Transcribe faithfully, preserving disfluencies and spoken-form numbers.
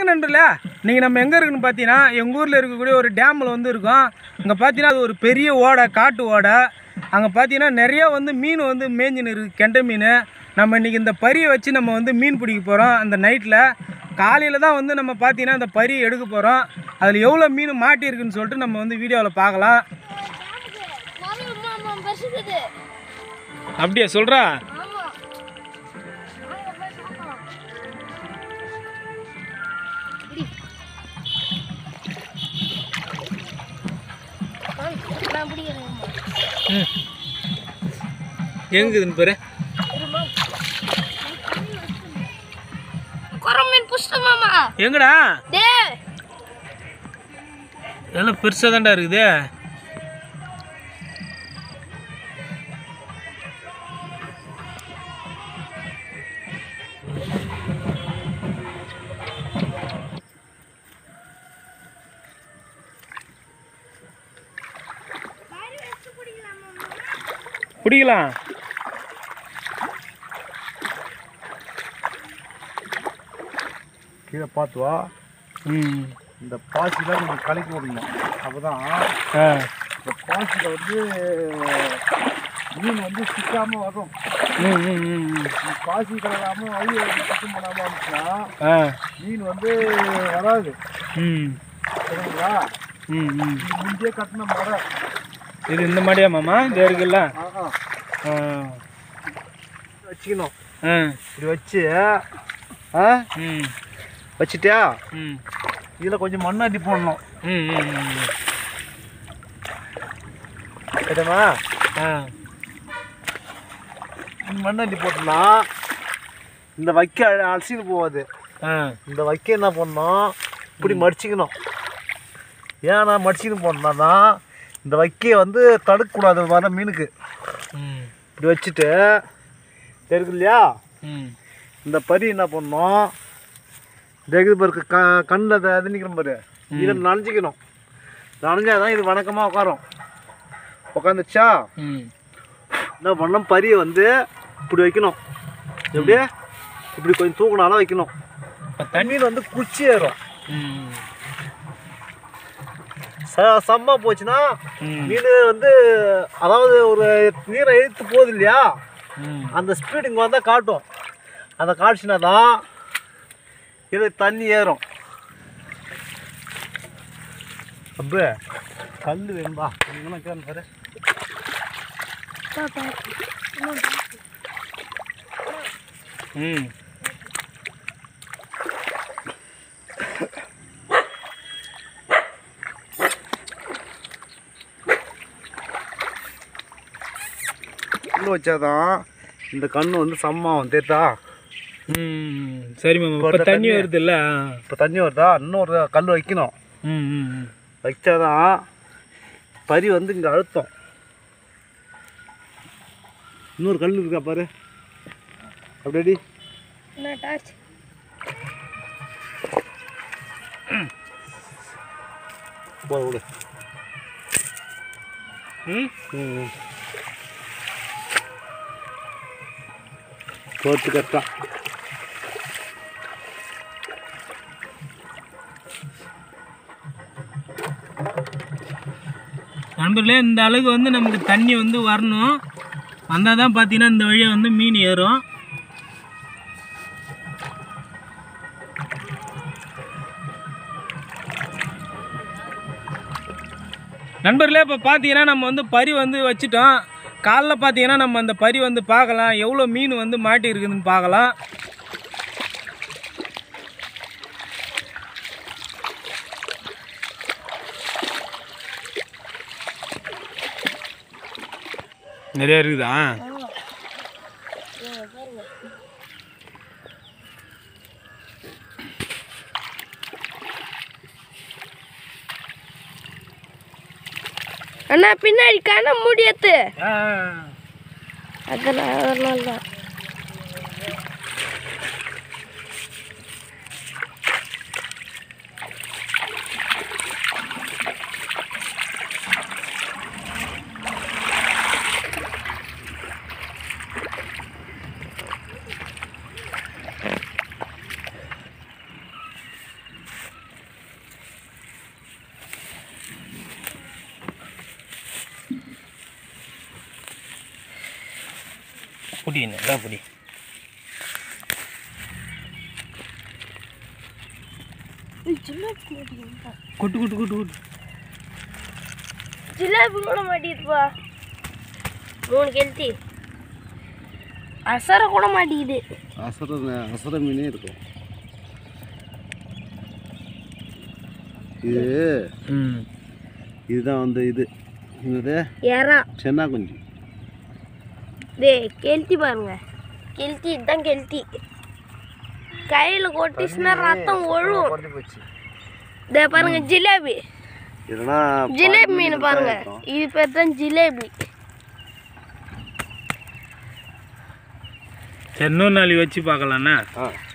நண்பர்களே, நீங்கள் நம்ம எங்கே இருக்குன்னு பார்த்தீங்கன்னா எங்கள் ஊரில் இருக்கக்கூடிய ஒரு டேமில் வந்து இருக்கோம். இங்கே பார்த்தீங்கன்னா அது ஒரு பெரிய ஓடை, காட்டு ஓடை. அங்கே பார்த்தீங்கன்னா நிறையா வந்து மீன் வந்து மேய்ஞ்சின்னு இருக்குது, கெண்டை மீன். நம்ம இன்றைக்கி இந்த பரியை வச்சு நம்ம வந்து மீன் பிடிக்க போகிறோம். அந்த நைட்டில் காலையில் தான் வந்து நம்ம பார்த்தீங்கன்னா இந்த பரியை எடுக்க போகிறோம். அதில் எவ்வளோ மீன் மாட்டியிருக்குன்னு சொல்லிட்டு நம்ம வந்து வீடியோவில் பார்க்கலாம். அப்படியா சொல்கிறா? எங்குதுன்னு பேரு எங்கடா? எல்லாம் பெருசா தான்டா இருக்குது. பிடிக்கலாம். கீழே பார்த்து வா. ம் இந்த பாசிலாம் கொஞ்சம் கலக்கி விடணும். அப்போ தான் இந்த பாசியில் வந்து மீன் வந்து சிக்காமல் வரும். ம் ம் ம் பாசி கலக்காமல் வழி சுத்தம் பண்ணாமல் இருந்துச்சுன்னா மீன் வந்து வராது. ம் சரிங்களா? ம் ம் முந்தைய கட்டின மரம் இது இந்த மாதிரியா மாமா? இது இருக்குல்ல, வச்சுக்கணும். ஆ இப்படி வச்சு ஆ ம் வச்சுட்டியா? ம் இதில் கொஞ்சம் மண்ணாட்டி போடணும். ம் ம் கேட்டமா? ஆ மண்ணாட்டி போட்டோம்னா இந்த வைக்க அலசின்னு போகாது. ஆ இந்த வைக்க என்ன பண்ணணும், இப்படி மடிச்சிக்கணும். ஏன்னா மடிச்சின்னு போனோம்னா இந்த வைக்கையை வந்து தடுக்கக்கூடாது வர மீனுக்கு. ம் இப்படி வச்சுட்டு இருக்கு இல்லையா, ம் இந்த பரி என்ன பண்ணணும், இந்த பாரு க கண்ணில் இது நிற்கிற பாரு, இதை நனைஞ்சிக்கணும். நனைஞ்சாதான் இது வணக்கமாக உட்காரும். உட்காந்துச்சா ம் என்ன பண்ணணும், பரியை வந்து இப்படி வைக்கணும். எப்படியே இப்படி கொஞ்சம் தூக்கினாலும் வைக்கணும். மீன் வந்து குச்சி ஏறும். ம் ச சம்மா போச்சுன்னா மீன் வந்து, அதாவது ஒரு நீரை இழுத்து போகுது இல்லையா, அந்த ஸ்பீடு இங்கே வந்தால் காட்டும். அந்த காய்ச்சினா தான் இது தண்ணி ஏறும். அப்போ கல் வேணும்பா என்ன கேட்க பாரு. ம் கல் வச்சாதான் இந்த கண்ணு வந்து சம்மாவும் தேத்தா. ம் சரி மாமா. இப்போ தண்ணி வருது இல்லை? இப்போ தண்ணி வருதா, இன்னொரு கல் வைக்கணும். ம் ம் வச்சாதான் பரி வந்து இங்கே அழுத்தம். இன்னொரு கல் இருக்கா பாரு, அப்படி போ விடு. ம் ம் போட்டு கரெக்டா. நண்பர்களே, இந்த அளவுக்கு வந்து நமக்கு தண்ணி வந்து வரணும். வந்தால் தான் பார்த்தீங்கன்னா இந்த வழியாக வந்து மீன் ஏறும். நண்பர்களே, இப்போ பார்த்தீங்கன்னா நம்ம வந்து பரி வந்து வச்சுட்டோம். காலைல பார்த்தீங்கன்னா நம்ம அந்த பரி வந்து பார்க்கலாம், எவ்வளோ மீன் வந்து மாட்டி இருக்குதுன்னு பார்க்கலாம். நிறைய இருக்குதா? அண்ணா பின்னாடி கண்ண முடியாது. அதெல்லாம் அதனால தான் புடி நல்லா புடி. கொட்டு கொட்டு கொட்டு கொட்டு. ஜிலேபி கூட மாட்டிக்குதுப்பா. மூணு கெளுத்தி. அசர கூட மாட்டிக்குது. அசர அசர மீனே இருக்கும் இது. ம் இதுதான் வந்து இது என்னது ஏறா சென்னா குஞ்சு. டே கெளுத்தி பாருங்க. கெளுத்தி இதுதான் கெளுத்தி. கையில் கொட்டிச்சுன்னா ரத்தம் ஒழுவும். இதே பாருங்க ஜிலேபி. இதெல்லாம் ஜிலேபி மீன் பாருங்க. இது பேர் தான் ஜிலேபி. சரி இன்னொரு நாளைக்கு வச்சு பார்க்கலாண்ணா. ஆ